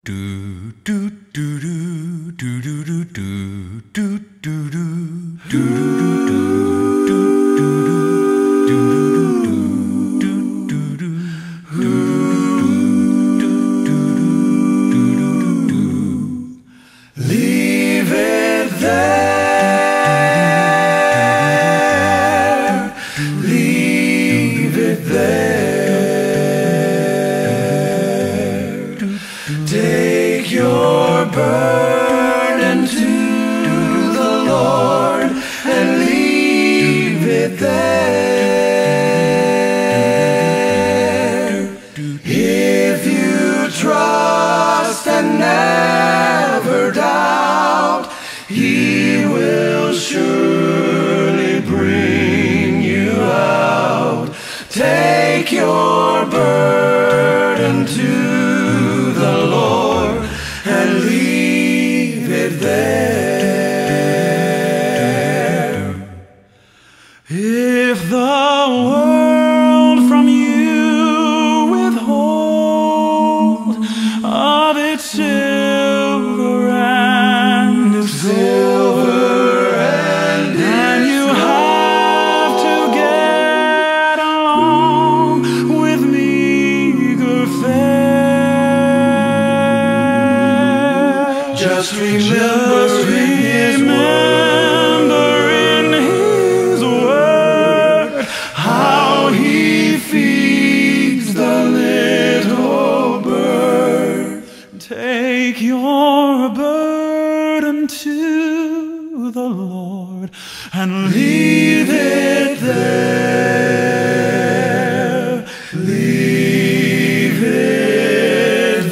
Do do do do do do do do do do do do Leave it there. Leave it there. Take your burden to the Lord and leave it there. If you trust and never doubt, He will surely bring you out. Take your burden to the Lord and leave it there. If the world from you withhold of its silver and and you have to get along with meager fare, just remember in His word how He feeds the little bird. Take your burden to the Lord and leave it there. Leave it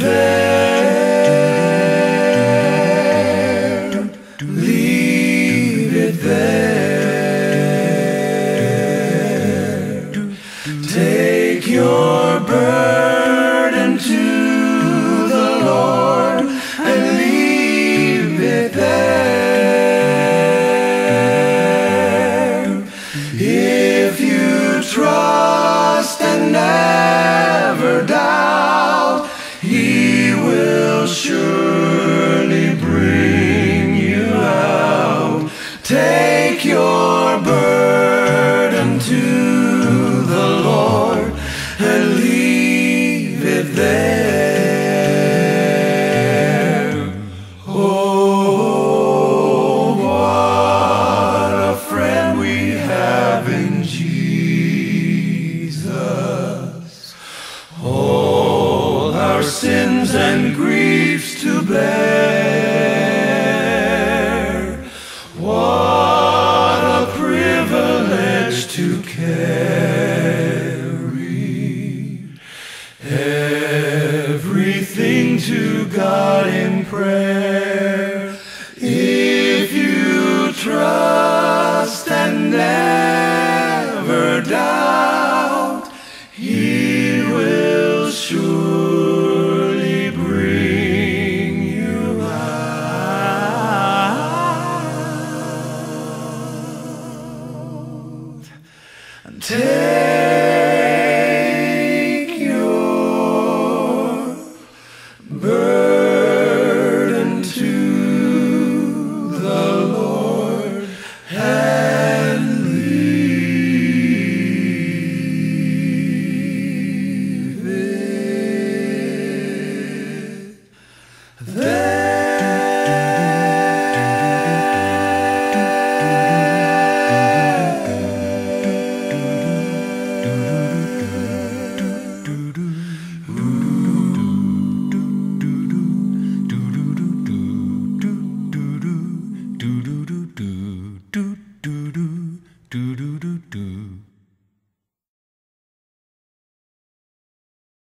there. Leave it there. Take your burden to the Lord and leave it there. If you trust and never doubt, He will surely bring you out. Take your burden to the Lord and leave it there. Oh, what a friend we have in Jesus. All our sins and griefs to bear. What a privilege to carry everything to God in prayer. If you trust and never doubt, He will surely bring you out. And take your burden to the Lord and leave it there. Do